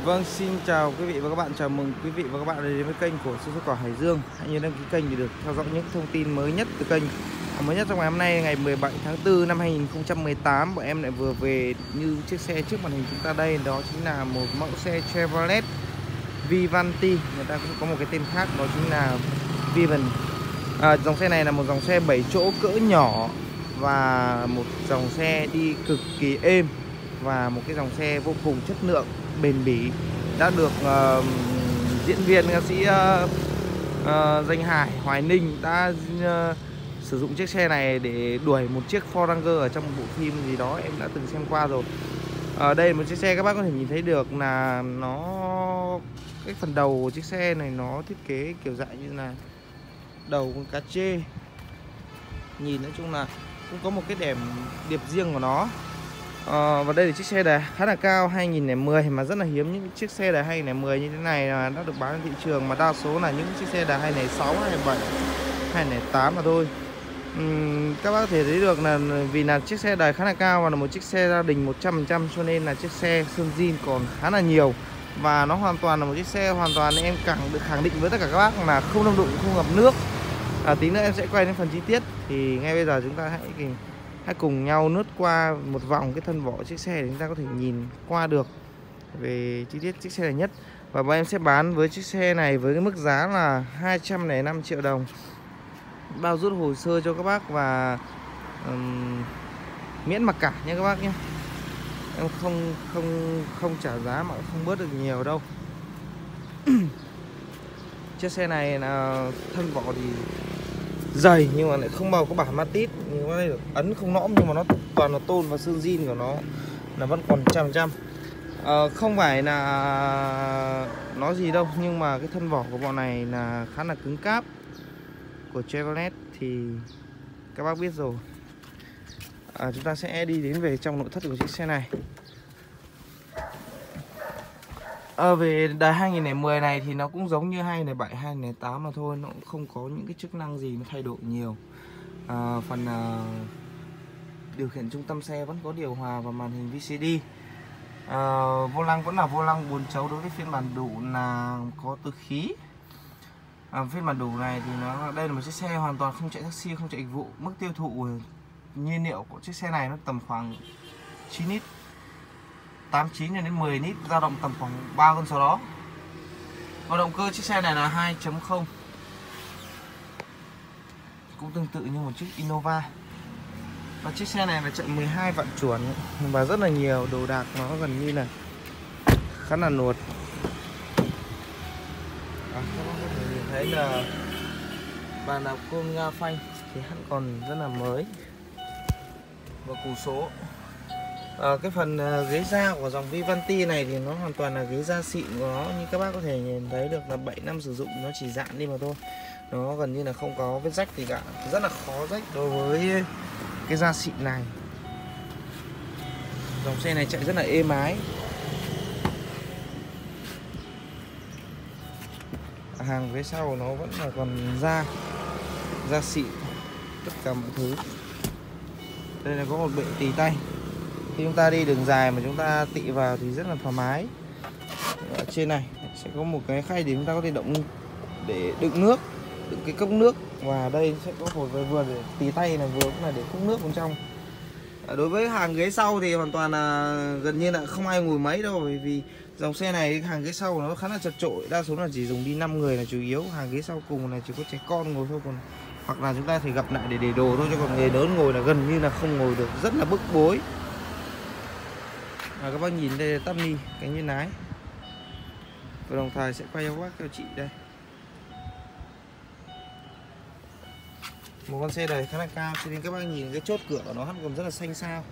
Vâng, xin chào quý vị và các bạn, chào mừng quý vị và các bạn đã đến với kênh của Xe Số Cỏ Hải Dương. Hãy nhớ đăng ký kênh để được theo dõi những thông tin mới nhất từ kênh. Mới nhất trong ngày hôm nay, ngày 17 tháng 4 năm 2018, bọn em lại vừa về như chiếc xe trước màn hình chúng ta đây. Đó chính là một mẫu xe Chevrolet Vivanti, người ta cũng có một cái tên khác, đó chính là Vivan. Dòng xe này là một dòng xe 7 chỗ cỡ nhỏ và một dòng xe đi cực kỳ êm, và một cái dòng xe vô cùng chất lượng, bền bỉ. Đã được diễn viên ca sĩ danh Hải Hoài Ninh đã sử dụng chiếc xe này để đuổi một chiếc Ford Ranger ở trong một bộ phim gì đó, em đã từng xem qua rồi. Ở đây một chiếc xe các bác có thể nhìn thấy được là cái phần đầu của chiếc xe này nó thiết kế kiểu dạng như là đầu con cá trê. Nhìn nói chung là cũng có một cái điệp riêng của nó. Và đây là chiếc xe đài khá là cao 2010, mà rất là hiếm những chiếc xe đài 2010 như thế này là đã được bán trên thị trường, mà đa số là những chiếc xe đài 2006, 2007, 2008 mà thôi. Các bác có thể thấy được là vì là chiếc xe đài khá là cao và là một chiếc xe gia đình 100%, cho nên là chiếc xe sơn zin còn khá là nhiều, và nó hoàn toàn là một chiếc xe hoàn toàn em được khẳng định với tất cả các bác là không đâm đụng, không ngập nước. Tí nữa em sẽ quay đến phần chi tiết, thì ngay bây giờ chúng ta hãy cùng nhau lướt qua một vòng cái thân vỏ chiếc xe để chúng ta có thể nhìn qua được về chi tiết chiếc xe này nhất. Và bọn em sẽ bán với chiếc xe này với cái mức giá là 205 triệu đồng, bao rút hồ sơ cho các bác và miễn mặc cả nha các bác nhé. Em không trả giá mà không bớt được nhiều đâu. Chiếc xe này là thân vỏ thì dày nhưng mà lại không bao có bản Matic, nhưng mà đây được ấn không nõm, nhưng mà nó toàn là tôn và sơn zin của nó là vẫn còn 100%. Không phải là nó gì đâu, nhưng mà cái thân vỏ của bọn này là khá là cứng cáp của Chevrolet thì các bác biết rồi. Chúng ta sẽ đi đến về trong nội thất của chiếc xe này. Về đời 2010 này thì nó cũng giống như 2007, 2008 mà thôi, nó cũng không có những cái chức năng gì nó thay đổi nhiều. Phần điều khiển trung tâm xe vẫn có điều hòa và màn hình VCD. Vô lăng vẫn là vô lăng 4 chấu đối với phiên bản đủ là có từ khí. Phiên bản đủ này thì đây là một chiếc xe hoàn toàn không chạy taxi, không chạy dịch vụ. Mức tiêu thụ nhiên liệu của chiếc xe này nó tầm khoảng 9 lít, 89 đến 10 lít, dao động tầm khoảng 3 con số đó. Và động cơ chiếc xe này là 2.0, cũng tương tự như một chiếc Innova. Và chiếc xe này là chạy 12 vạn chuồn và rất là nhiều đồ đạc, nó gần như là khá là nuột. Các bác có thể nhìn thấy là bàn đạp côn ga phanh thì hẳn còn rất là mới, và củ số. Cái phần ghế da của dòng Vivanti này thì nó hoàn toàn là ghế da xịn của nó, như các bác có thể nhìn thấy được là 7 năm sử dụng nó chỉ dạn đi mà thôi, nó gần như là không có vết rách gì cả, rất là khó rách đối với cái da xịn này. Dòng xe này chạy rất là êm ái. Hàng phía sau nó vẫn là còn da xịn tất cả mọi thứ. Đây là có một bệ tì tay, khi chúng ta đi đường dài mà chúng ta tị vào thì rất là thoải mái. Ở trên này sẽ có một cái khay để chúng ta có thể để đựng nước, đựng cái cốc nước, và đây sẽ có một vừa để tì tay này, vừa cũng là để cốc nước bên trong. Đối với hàng ghế sau thì hoàn toàn là gần như là không ai ngồi mấy đâu, bởi vì dòng xe này hàng ghế sau nó khá là chật chội, đa số là chỉ dùng đi 5 người là chủ yếu. Hàng ghế sau cùng này chỉ có trẻ con ngồi thôi, còn hoặc là chúng ta phải gặp lại để đồ thôi, chứ còn người lớn ngồi là gần như là không ngồi được, rất là bức bối. Các bác nhìn đây là tắp ni cánh bên lái, và đồng thời sẽ quay cho các bác theo chị đây. Một con xe này khá là cao, cho nên các bác nhìn cái chốt cửa của nó còn rất là xanh xao.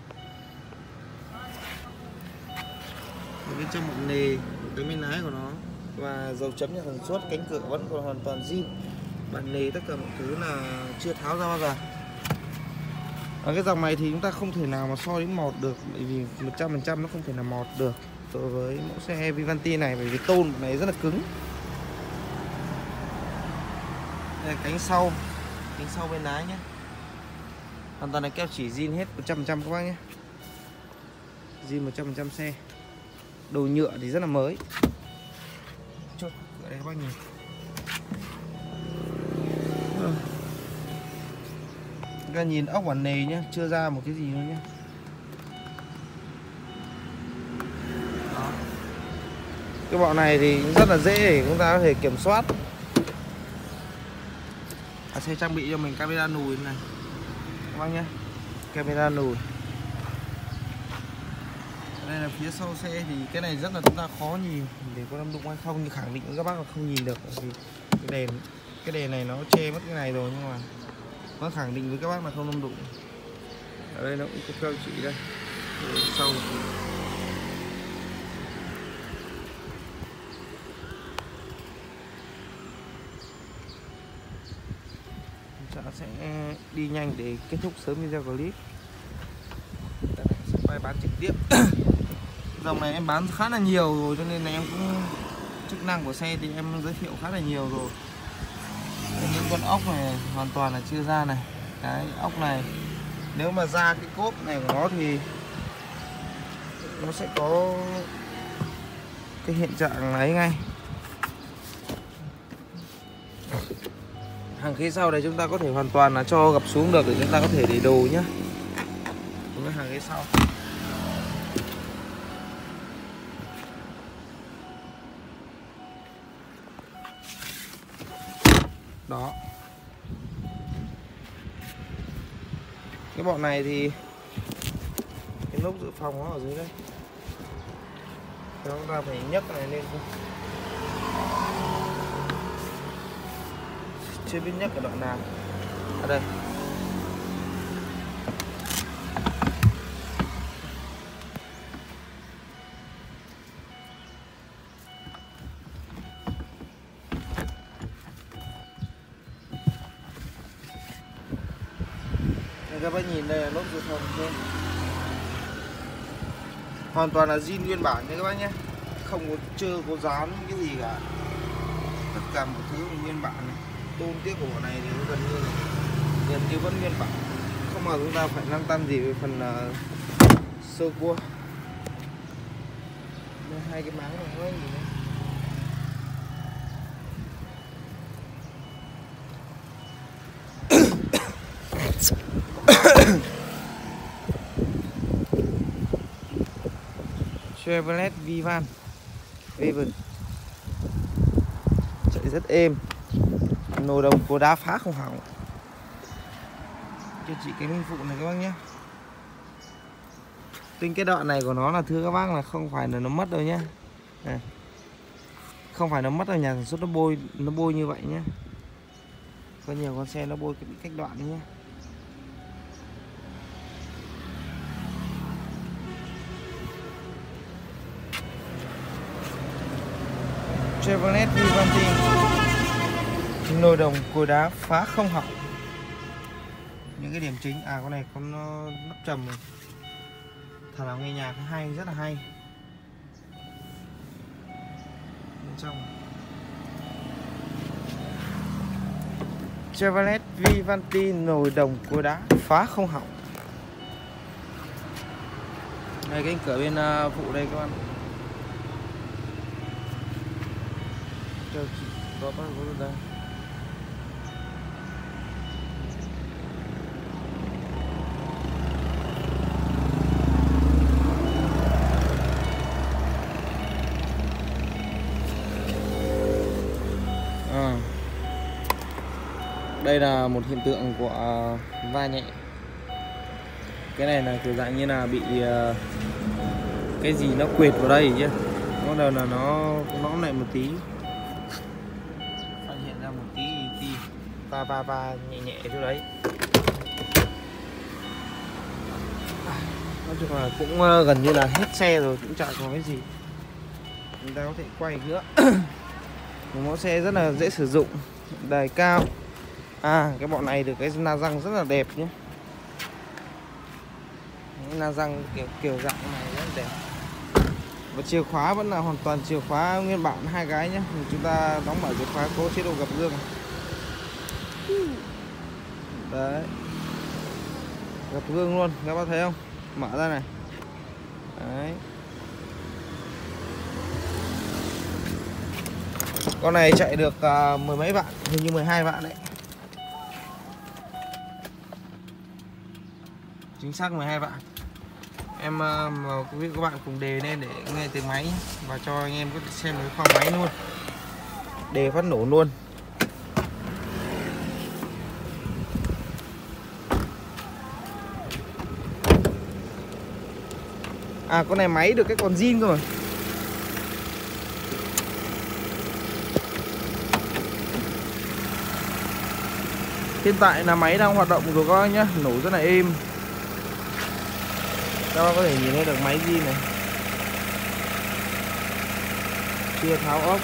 Ở bên trong một nề cái bên lái của nó, và dầu chấm nhà sản xuất, cánh cửa vẫn còn hoàn toàn zin, bản nề tất cả mọi thứ là chưa tháo ra bao giờ. Ở cái dòng này thì chúng ta không thể nào mà so đến mọt được, bởi vì 100% nó không thể nào mọt được đối với mẫu xe Vivanti này, bởi vì tôn này rất là cứng. Đây là cánh sau bên lái nhé, hoàn toàn là keo chỉ zin hết 100% các bác nhé, zin 100% xe. Đồ nhựa thì rất là mới. Chốt cửa đây các bác nhìn. Các bác nhìn ốc bản nề nhá, chưa ra một cái gì nữa nhá. Đó. Cái bọn này thì rất là dễ để chúng ta có thể kiểm soát. Xe trang bị cho mình camera lùi này các bác nhé, camera lùi. Đây là phía sau xe thì cái này rất là chúng ta khó nhìn để có đâm đụng hay không, nhưng khẳng định với các bác là không nhìn được, vì cái đèn này nó che mất cái này rồi, nhưng mà nó khẳng định với các bác là không đâm đụng. Ở đây nó cũng có theo chị đây sau. Sẽ đi nhanh để kết thúc sớm video clip. Sẽ quay bán trực tiếp. Dòng này em bán khá là nhiều rồi, cho nên là em cũng chức năng của xe thì em giới thiệu khá là nhiều rồi. Những con ốc này hoàn toàn là chưa ra này. Cái ốc này nếu mà ra cái cốp này của nó thì nó sẽ có cái hiện trạng ấy ngay. Hàng ghế sau này chúng ta có thể hoàn toàn là cho gập xuống được để chúng ta có thể để đồ nhé. Đối với hàng ghế sau. Đó. Cái bọn này thì cái lốp dự phòng nó ở dưới đây. Chúng ta phải nhấc cái này lên. Chưa biết nhấc ở đoạn nào. Ở đây. Đây, các bác nhìn đây là lốp dự phòng trên. Hoàn toàn là zin nguyên bản nha các bác nhé. Không có trơ có dán cái gì cả. Tất cả một thứ nguyên bản này. Tôn tiếc của bọn này thì gần như vẫn nguyên bản, không mà chúng ta phải lăn tăn gì về phần sơ cua. Đây, hai cái máng này nó gì đấy. Chevrolet Vivan chạy rất êm, nồi đồng của đá phá không hỏng. Cho chị cái minh phụ này các bác nhé. Tính cái đoạn này của nó là thưa các bác là không phải là nó mất đâu nhé. Này. Không phải nó mất ở nhà sản xuất, nó bôi như vậy nhé. Có nhiều con xe nó bôi cái cách đoạn nhé. Chevrolet Vivanti, nồi đồng cối đá phá không hỏng. Những cái điểm chính, con này có nắp trầm này, thả nào nghe nhạc hay, rất là hay. Bên trong Chevrolet Vivanti, nồi đồng cối đá phá không hỏng. Đây cái cửa bên phụ đây các bạn. Cho chị có bắt vào đây. Đây là một hiện tượng của va nhẹ. Cái này là kiểu dạng như là bị cái gì nó quệt vào đây chứ. Bắt đầu là nó lại một tí, phát hiện ra một tí va nhẹ nhẹ chỗ đấy. Nói chung là cũng gần như là hết xe rồi, cũng chả có cái gì chúng ta có thể quay nữa. Một mẫu xe rất là dễ sử dụng, đài cao. Cái bọn này được cái la răng rất là đẹp nhé. La răng kiểu dạng này rất là đẹp. Và chìa khóa vẫn là hoàn toàn chìa khóa nguyên bản hai cái nhé. Chúng ta đóng mở chìa khóa có chế độ gập gương. Đấy, gập gương luôn, các bác thấy không? Mở ra này. Đấy. Con này chạy được mười mấy vạn, hình như 12 vạn đấy. Chính xác 12 vạn. Em mời quý vị các bạn cùng đề lên để nghe tiếng máy và cho anh em có thể xem cái khoang máy luôn. Đề phát nổ luôn. À, con này máy được cái còn zin cơ mà. Hiện tại là máy đang hoạt động rồi các bác nhá, nổ rất là êm. Các bác có thể nhìn thấy được máy zin này, chưa tháo ốc.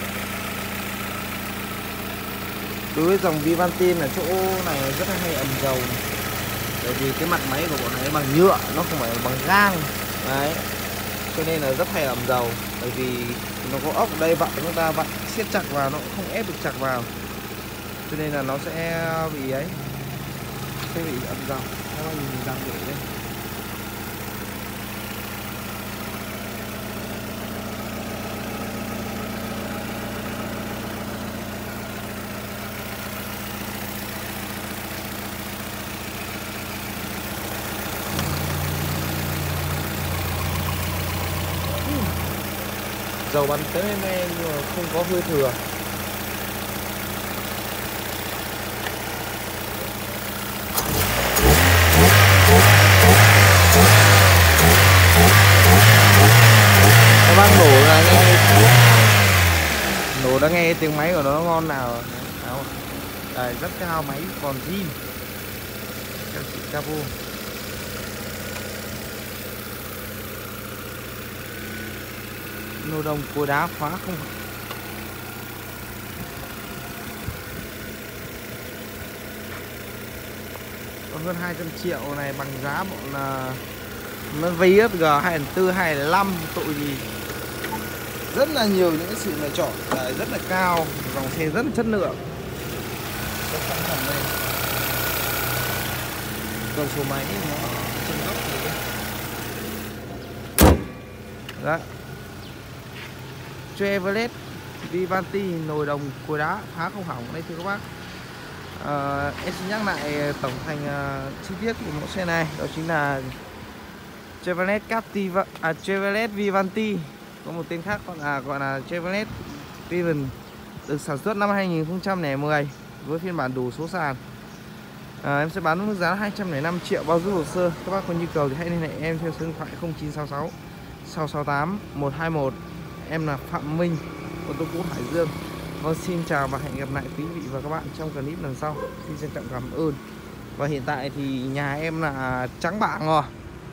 Đối với dòng Vivantin là chỗ này rất là hay ẩm dầu này. Bởi vì cái mặt máy của bọn này bằng nhựa, nó không phải bằng gang. Đấy, cho nên là rất hay ẩm dầu. Bởi vì nó có ốc ở đây vặn, chúng ta vặn siết chặt vào nó cũng không ép được chặt vào, cho nên là nó sẽ bị ấy, sẽ bị ẩm dầu. Các bạn nhìn dòng để đây. Dầu bắn tới men nhưng mà không có hơi thừa. Các bác nổ là nghe, nổ đã nghe tiếng máy của nó ngon nào. Đây, rất cao, máy còn zin, keo chỉ cabo. Nồi đồng cối đá khóa không. Còn hơn 200 triệu này bằng giá bọn nó VSG 2.4, 2.5 tội gì. Rất là nhiều những cái sự lựa chọn, rất là cao, dòng xe rất là chất lượng. Rất sẵn sàng đây. Còn số máy nó trên góc này. Đó. Chevrolet Vivantin nồi đồng cối đá phá không hỏng đây thưa các bác. Em xin nhắc lại tổng thành chi tiết của mẫu xe này, đó chính là Chevrolet Captiva, Chevrolet Vivanti, có một tên khác gọi là Chevrolet Vivan, được sản xuất năm 2010 với phiên bản đủ số sàn. Em sẽ bán với mức giá 205 triệu bao giúp hồ sơ. Các bác có nhu cầu thì hãy liên hệ em theo số điện thoại 0966 668 121. Em là Phạm Minh, ô tô cũ Hải Dương. Vâng, xin chào và hẹn gặp lại quý vị và các bạn trong clip lần sau. Xin trân trọng cảm ơn. Và hiện tại thì nhà em là trắng bảng rồi.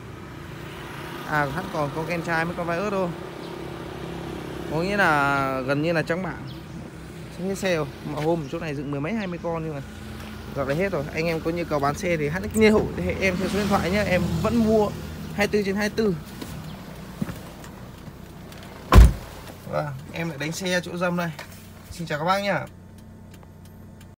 Hắn còn có ken chai mới có vài ớt thôi. Có nghĩa là gần như là trắng bảng. Không hết xe rồi. Mà hôm chỗ này dựng mười mấy 20 con nhưng mà dạo này hết rồi. Anh em có nhu cầu bán xe thì hãy liên hệ em theo số điện thoại nhé. Em vẫn mua 24/24. Vâng, em lại đánh xe chỗ dâm đây. Xin chào các bác nhá.